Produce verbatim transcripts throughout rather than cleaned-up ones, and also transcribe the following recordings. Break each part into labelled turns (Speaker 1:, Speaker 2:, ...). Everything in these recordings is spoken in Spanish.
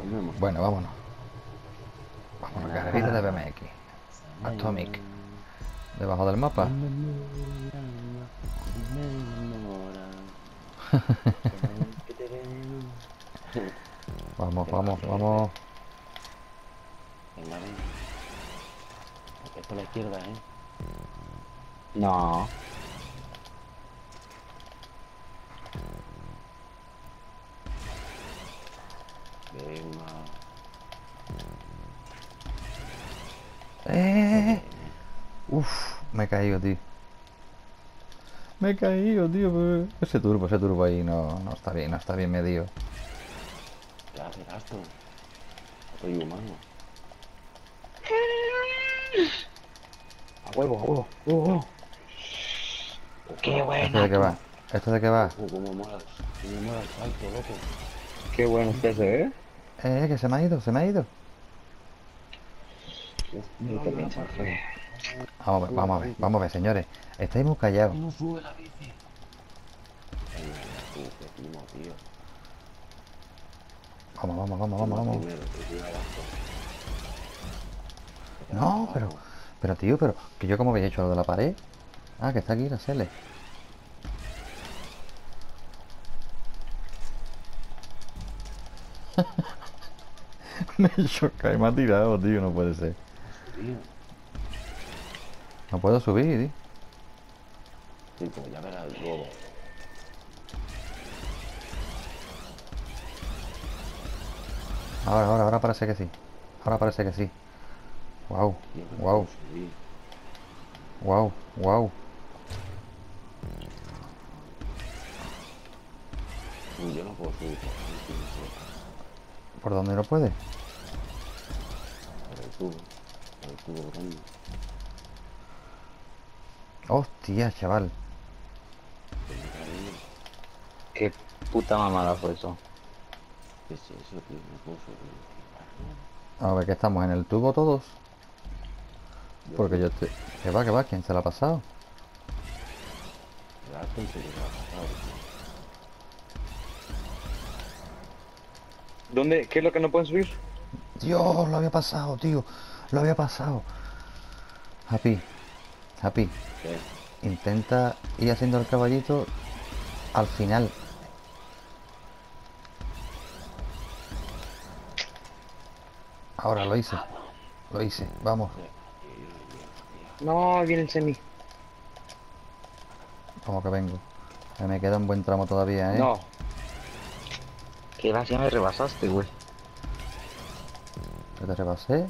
Speaker 1: Bueno, vámonos. Vámonos, carrerita de B M X. Atomic. Debajo del mapa. Vamos, vamos, vamos.
Speaker 2: Venga, ven. Aquí por la izquierda, ¿eh?
Speaker 3: No.
Speaker 2: Venga.
Speaker 1: Eh. Uf, me he caído, tío. Me he caído, tío. pero- Ese turbo, ese turbo ahí no, no está bien, no está bien medido.
Speaker 2: ¿Qué haces, gasto? Soy humano.
Speaker 3: A huevo, a huevo, a huevo. Qué
Speaker 1: ¿Esto de qué va?
Speaker 3: buena.
Speaker 1: ¿Esto de qué va?
Speaker 2: Ojo, cómo mola. Cómo mola el salto, loco.
Speaker 3: Qué bueno es ese, ¿eh?
Speaker 1: Eh, que se me ha ido, se me ha ido.
Speaker 2: Hostia,
Speaker 3: Yo
Speaker 2: me
Speaker 3: también
Speaker 2: la
Speaker 3: se me
Speaker 2: pasado.
Speaker 3: fue.
Speaker 1: Vamos a ver,
Speaker 2: Sube
Speaker 1: vamos
Speaker 2: la
Speaker 1: a ver,
Speaker 2: bici.
Speaker 1: vamos a ver, señores. Estáis muy callados.
Speaker 2: No sube la bici. Venga, ya tú, qué timo, tío.
Speaker 1: Vamos, vamos, vamos,
Speaker 2: ¿Quién
Speaker 1: vamos,
Speaker 2: va
Speaker 1: vamos.
Speaker 2: primero? Tú, tú, abajo. Te vas para
Speaker 1: No, pero,
Speaker 2: abajo.
Speaker 1: pero tío, pero, que yo como había hecho lo de la pared. Ah, que está aquí la Sele. Me he chocado y me ha tirado, tío, no puede ser.
Speaker 2: Ha subido.
Speaker 1: No puedo subir, tío.
Speaker 2: Sí, pues ya verás luego.
Speaker 1: Ahora, ahora, ahora parece que sí. Ahora parece que sí. Wow,
Speaker 2: Tío, que no puedo
Speaker 1: wow,
Speaker 2: subir.
Speaker 1: wow, wow.
Speaker 2: Uy, yo no puedo subir por ahí, tío, no sé.
Speaker 1: ¿Por dónde no puede?
Speaker 2: Por el tubo. Por el tubo grande.
Speaker 1: Hostia, chaval.
Speaker 2: Que me he caído.
Speaker 3: Qué puta mamada fue eso.
Speaker 2: ¿Qué es eso, tío? No puedo subir.
Speaker 1: A ver, que estamos en el tubo todos.
Speaker 2: Yo
Speaker 1: Porque
Speaker 2: sí.
Speaker 1: yo estoy... ¿Qué va, qué va? ¿Quién se la ha pasado?
Speaker 2: El gasto se le ha pasado, tío.
Speaker 3: ¿Dónde? ¿Qué es lo que no pueden subir?
Speaker 1: Dios, lo había pasado, tío. Lo había pasado. Happy, Happy.
Speaker 2: ¿Qué?
Speaker 1: Intenta ir haciendo el caballito al final. Ahora lo hice. Lo hice. Vamos.
Speaker 2: Qué fallido, Dios mío.
Speaker 3: No, viene el semi.
Speaker 1: Vamos que vengo. Que me queda un buen tramo todavía, ¿eh?
Speaker 3: No. Que va, ya me rebasaste, güey.
Speaker 1: Que te rebasé.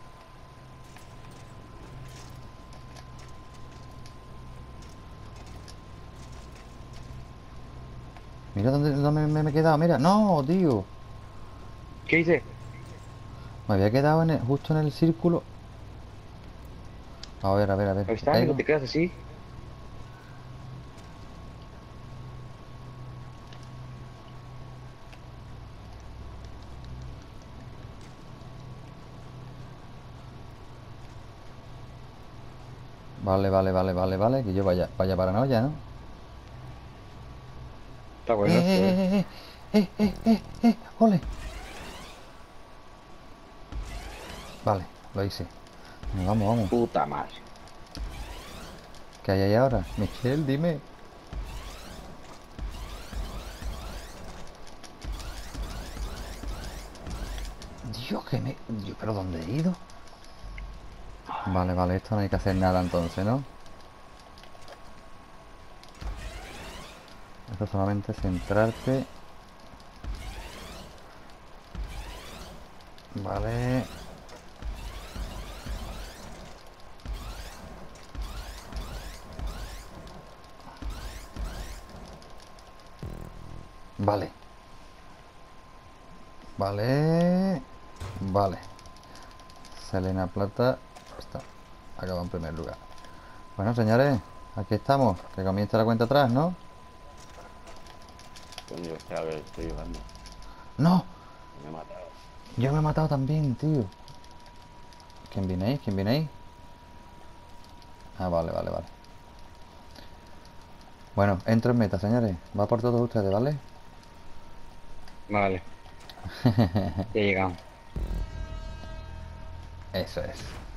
Speaker 1: Mira dónde, dónde me, me he quedado. Mira. No, tío.
Speaker 3: ¿Qué hice?
Speaker 1: Me había quedado en el- justo en el círculo. A ver, a ver, a ver.
Speaker 3: Ahí
Speaker 1: ¿Me
Speaker 3: está, mira,
Speaker 1: caigo?
Speaker 3: te quedas así.
Speaker 1: Vale, vale, vale, vale, vale. Que yo vaya, vaya paranoia, ¿no?
Speaker 3: Está
Speaker 1: ¡Eh,
Speaker 3: bueno esto, eh.
Speaker 1: eh, eh, eh, eh, eh, eh, eh! ¡Ole! Vale, lo hice. Venga, vamos, vamos.
Speaker 3: Puta madre.
Speaker 1: ¿Qué hay ahí ahora? Michelle, dime. Dios, que me... Dios, ¿pero dónde he ido? Vale, vale, esto no hay que hacer nada entonces, ¿no? Esto solamente es centrarte. Vale. Vale. Vale. Vale. Selena Plata. Está. Acaba en primer lugar. Bueno, señores, aquí estamos. Que comienza la cuenta atrás, ¿no?
Speaker 2: Coño, es que a ver, estoy jugando.
Speaker 1: ¡No!
Speaker 2: Me he matado.
Speaker 1: Yo me he matado también, tío. ¿Quién viene ahí? ¿Quién viene ahí? Ah, vale, vale, vale. Bueno, entro en meta, señores. Va por todos ustedes, ¿vale?
Speaker 3: Vale. Ya llegamos.
Speaker 1: Eso es.